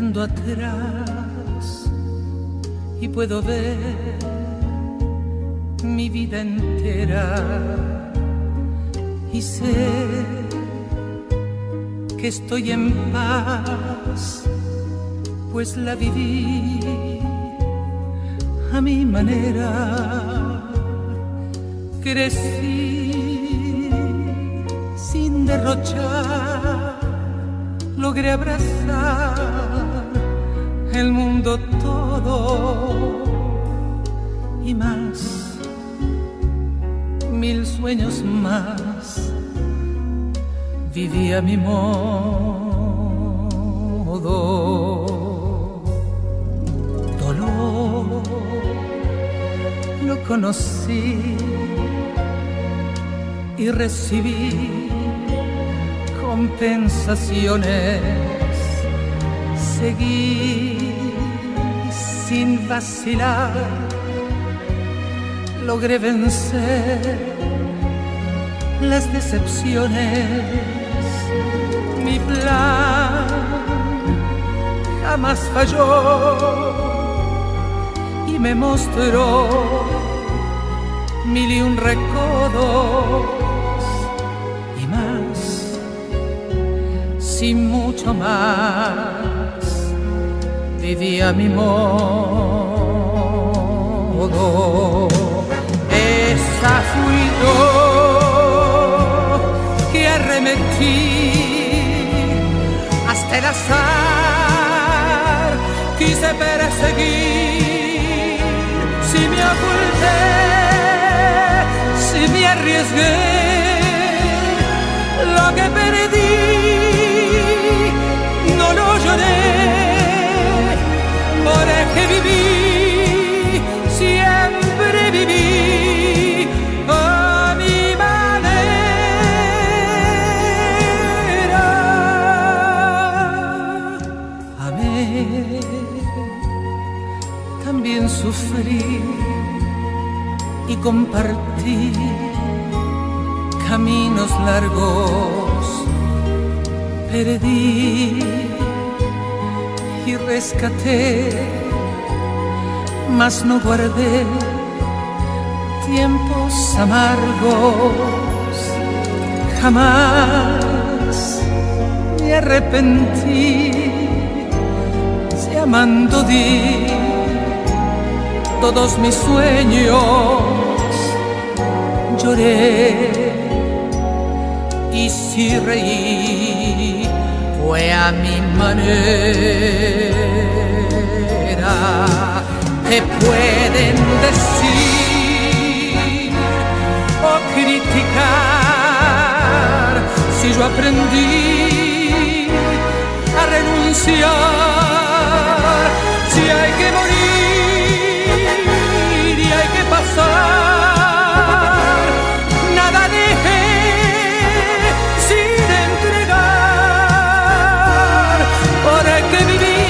mirando atrás y puedo ver mi vida entera y sé que estoy en paz, pues la viví a mi manera. Crecí sin derrochar, logré abrazar el mundo todo y más, 1000 sueños más, viví a mi modo. Dolor lo conocí y recibí compensaciones. Seguí sin vacilar, logré vencer las decepciones. Mi plan jamás falló y me mostró 1001 recodos y más, sin mucho más, vivía mi modo. Esa fui yo que arremetí hasta el azar, quise perseguir, si me oculté, si me arriesgué, lo que perdí no lo lloré, porque viví, siempre viví a mi manera. Amé, también sufrí y compartí caminos largos, perdí y rescaté, mas no guardé tiempos amargos. Jamás me arrepentí, si amando di todos mis sueños, lloré y si reí fue a mi manera. Te pueden decir o criticar si yo aprendí a renunciar, si hay que morir y hay que pasar, nada dejé sin entregar, porque viví,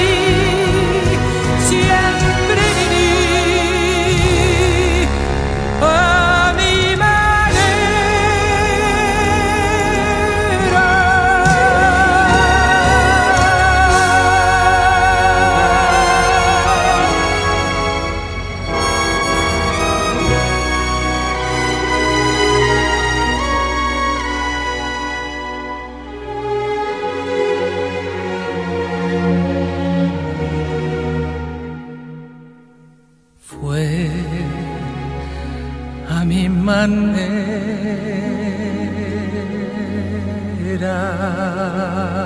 siempre viví a mi manera. Fue a mi manera.